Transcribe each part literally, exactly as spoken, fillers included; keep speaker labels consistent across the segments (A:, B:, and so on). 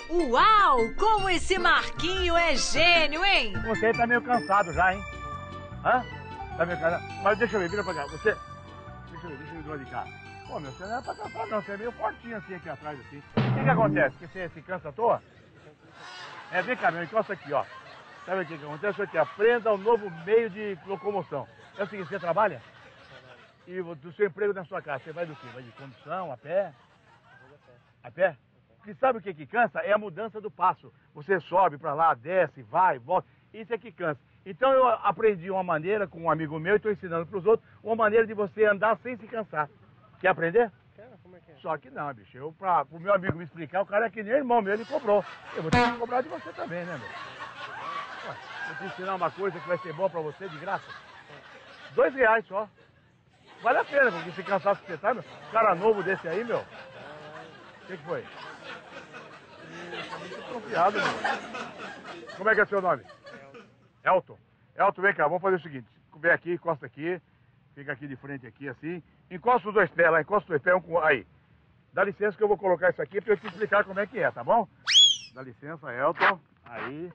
A: Uau! Como esse Marquinho é gênio, hein?
B: Você tá meio cansado já, hein? Hã? Tá meio cansado? Mas deixa eu ver, vira pra cá. Você... Deixa eu ver, deixa eu ver do lado de cá. Pô, meu, você não é pra cansar não, você é meio fortinho assim aqui atrás, assim. O que que acontece? Que você se cansa à toa? É, vem cá, meu, encosta aqui, ó. Sabe o que que acontece? Aqui, aprenda um novo meio de locomoção. É o seguinte, você trabalha? E do seu emprego na sua casa, você vai do quê? Vai de condução, a pé? A pé? Porque sabe o que que cansa? É a mudança do passo. Você sobe pra lá, desce, vai, volta. Isso é que cansa. Então eu aprendi uma maneira com um amigo meu e estou ensinando para os outros, uma maneira de você andar sem se cansar. Quer aprender?
C: Quero, como é que é?
B: Só que não, bicho. Eu, pra o meu amigo me explicar, o cara é que nem irmão meu, ele cobrou. Eu vou ter que cobrar de você também, né, meu? Ué, vou te ensinar uma coisa que vai ser boa pra você de graça. Dois reais só. Vale a pena, porque se cansar você tá, meu. Cara novo desse aí, meu. O que que foi? Tá muito confiado, meu. Como é que é seu nome? Elton. Elton, vem cá, vamos fazer o seguinte. Vem aqui, encosta aqui. Fica aqui de frente aqui, assim. Encosta os dois pés lá, encosta os dois pés um com... Aí. Dá licença que eu vou colocar isso aqui pra eu te explicar como é que é, tá bom? Dá licença, Elton. Aí.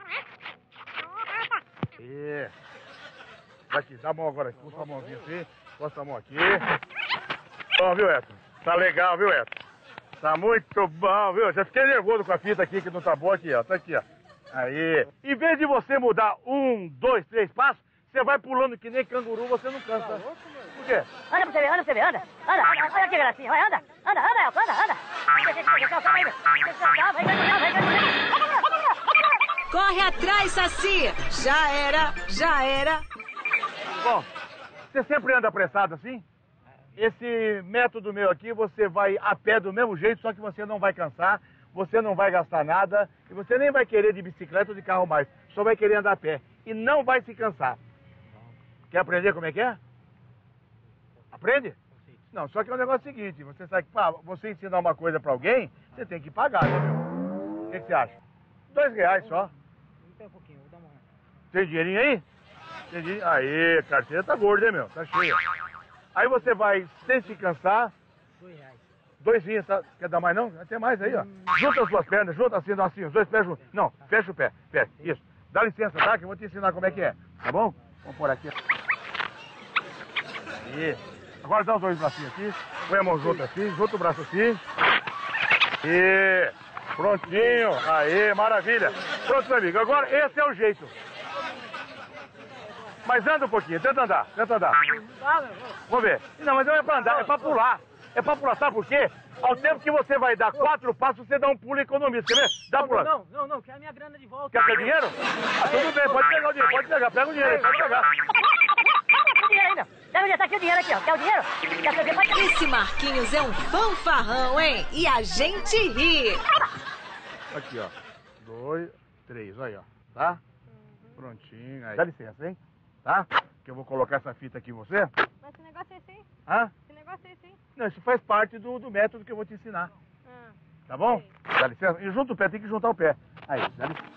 B: E... Aqui, dá a mão agora. Puxa a mãozinha assim. Encosta a mão aqui. Bom, viu, Elton? Tá legal, viu, Elton? Tá muito bom, viu? Já fiquei nervoso com a fita aqui, que não tá boa aqui, ó. Tá aqui, ó. Aí. Em vez de você mudar um, dois, três passos, você vai pulando que nem canguru, você não cansa. Por quê?
D: Anda pra você ver, anda pra você ver, anda. Anda, anda, olha que gracinha, vai, anda. Anda, anda, Elton, anda, anda.
A: Corre atrás, Saci! Já era, já era.
B: Bom, você sempre anda apressado assim? Esse método meu aqui, você vai a pé do mesmo jeito, só que você não vai cansar, você não vai gastar nada, e você nem vai querer de bicicleta ou de carro mais, só vai querer andar a pé. E não vai se cansar. Quer aprender como é que é? Aprende? Não, só que é um negócio seguinte, você sabe que para você ensinar uma coisa pra alguém, você tem que pagar, né, meu? O que, que você acha? Dois reais só.
C: Tem um pouquinho, vou dar uma...
B: Tem dinheirinho aí? Tem dinheiro? Aí, carteira tá gorda, hein, meu? Tá cheia. Aí você vai, sem se cansar...
C: Dois reais.
B: Dois dias, tá? Quer dar mais não? Tem mais aí, ó. Junta as suas pernas, junta assim, assim, os dois pés juntos. Não, fecha o pé, pé, isso. Dá licença, tá? Que eu vou te ensinar como é que é, tá bom? Vamos por aqui. Aí. Agora dá os dois bracinhos aqui. Põe a mão junto assim, junta o braço assim. E prontinho. Aí, maravilha. Pronto, meu amigo. Agora esse é o jeito. Mas anda um pouquinho, tenta andar, tenta andar. Vamos ver. Não, mas não é pra andar, é pra pular. É pra pular, sabe por quê? Ao tempo que você vai dar quatro passos, você dá um pulo e economiza. Quer ver? Dá
C: Não,
B: pulando.
C: não, não, não, quero a minha grana de volta.
B: Quer ter dinheiro? Ah, tudo bem, pode pegar o dinheiro, pode pegar. Pega o dinheiro aí, pode pegar.
D: O dinheiro aí, meu. Deve já tá aqui o dinheiro aqui, ó. Quer o dinheiro? Quer saber? Pode...
A: Esse Marquinhos é um fanfarrão, hein? E a gente ri.
B: Aqui, ó. Dois, três, aí, ó. Tá? Prontinho. Aí. Dá licença, hein? Tá? Que eu vou colocar essa fita aqui em você.
E: Mas esse negócio é assim?
B: Hã?
E: Esse negócio é assim?
B: Não, isso faz parte do, do método que eu vou te ensinar.
E: Ah.
B: Tá bom? Dá licença. E junta o pé, tem que juntar o pé. Aí, dá licença.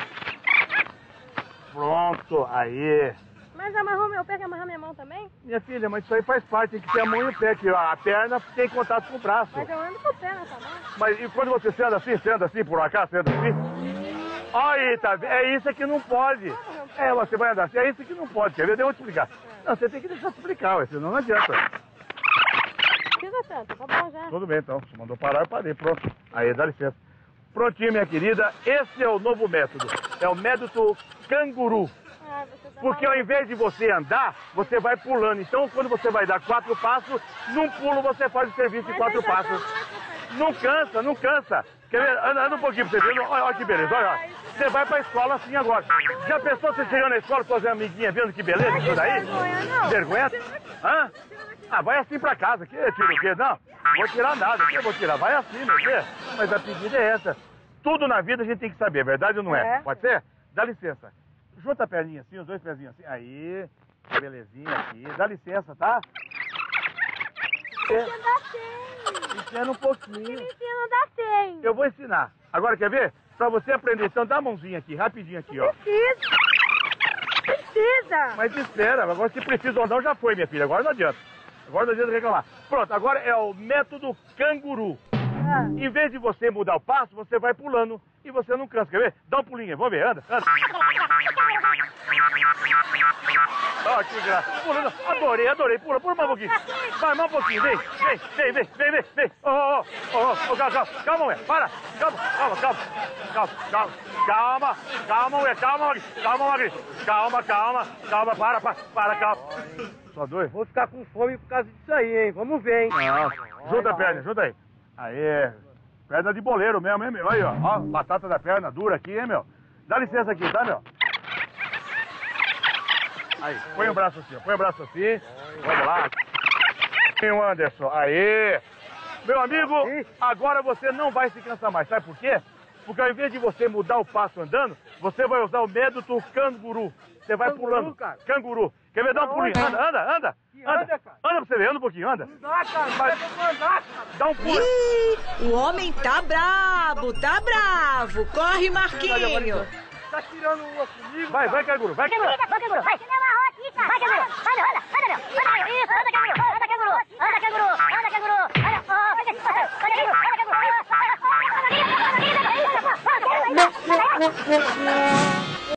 B: Pronto, aí.
E: Mas amarrou meu pé, quer amarrar minha mão também?
B: Minha filha, mas isso aí faz parte, tem que ter a mão e o pé, que a perna tem contato com o braço.
E: Mas eu ando com o pé nessa mão.
B: Mas e quando você anda assim, você anda assim, por acaso, você anda assim? Aí, tá vendo? É isso que não pode. É, você vai andar assim, é isso que não pode, quer ver? Eu vou te explicar. Não, você tem que deixar eu te explicar, ué, senão não adianta.
E: Não precisa tanto, tá bom já.
B: Tudo bem, então. Você mandou parar, eu parei, pronto. Aí, dá licença. Prontinho, minha querida, esse é o novo método. É o método canguru.
E: Ah, você tá
B: Porque ao
E: maluco.
B: invés de você andar, você vai pulando. Então, quando você vai dar quatro passos, num pulo você faz o serviço de
E: Mas
B: quatro
E: aí já tá
B: passos.
E: muito,
B: Não cansa, não cansa. Quer ver? Anda, anda um pouquinho pra você ver. Olha, olha que beleza, olha. olha. Você vai pra escola assim agora. Já pensou você chegando na escola com suas amiguinhas vendo que beleza isso daí?
E: vergonha, não.
B: Vergonha? Hã? Ah, vai assim pra casa. Que tira o quê? Não, vou tirar nada. Que eu vou tirar? Vai assim, meu Deus. Mas a pedida é essa. Tudo na vida a gente tem que saber, verdade ou não é?
E: É.
B: Pode ser? Dá licença. Junta a perninha assim, os dois pezinhos assim. Aí, belezinha aqui. Dá licença, tá?
E: Me ensina a dar cem.
B: Ensina um pouquinho.
E: Me ensina a dar cem.
B: Eu vou ensinar. Agora, quer ver? Pra você aprender, então dá a mãozinha aqui, rapidinho aqui, ó.
E: Precisa. Precisa.
B: Mas espera, agora se precisa ou não, já foi, minha filha. Agora não adianta. Agora não adianta reclamar. Pronto, agora é o método canguru. Em vez de você mudar o passo, você vai pulando e você não cansa. Quer ver? Dá um pulinho aí. Vamos ver. Anda, anda. Ó, que graça. Pulando. Adorei, adorei. Pula, pula mais um pouquinho. Vai, mais um pouquinho. Vem, vem, vem, vem, vem, vem, vem. Ô, ô, ô, ô, calma, calma, calma, mulher. Para. Calma, calma, calma. Calma, calma. Calma, calma, mulher. Calma, calma, Magri. Calma, calma, calma. Para, para, para, calma. Só dois?
C: Vou ficar com fome por causa disso aí, hein? Vamos ver, hein?
B: Não. Junta a perna, junta aí. Aê. Perna de boleiro mesmo, hein, meu? Aí, ó. Ó, batata da perna dura aqui, hein, meu? Dá licença aqui, tá, meu? Aí, põe o braço assim, ó. Põe o braço assim. Vamos lá. Tem o Anderson. Aê. Meu amigo, agora você não vai se cansar mais. Sabe por quê? Porque ao invés de você mudar o passo andando, você vai usar o método canguru. Você vai
C: Canguru,
B: pulando.
C: cara?
B: Canguru. Quer ver? Dá um pulinho. Anda, anda, anda.
C: anda,
B: Anda,
C: cara?
B: anda pra você ver. Anda um pouquinho, anda.
C: Não dá, cara. Não
B: Vai.
C: vai pra andar, cara.
B: Dá um pulo.
A: Ih, o homem tá brabo, tá bravo. Corre, Marquinho.
C: Tá tirando uma comigo,
B: Vai,
C: cara.
B: vai, canguru. Vai,
D: Canguru, vai, canguru, vai. Vai, canguru. Anda, anda, anda, meu. Anda, meu. Isso, anda, canguru. Anda, canguru. Anda, canguru. Anda, canguru. Anda, ó, anda, canguru. Anda, canguru. Anda, canguru.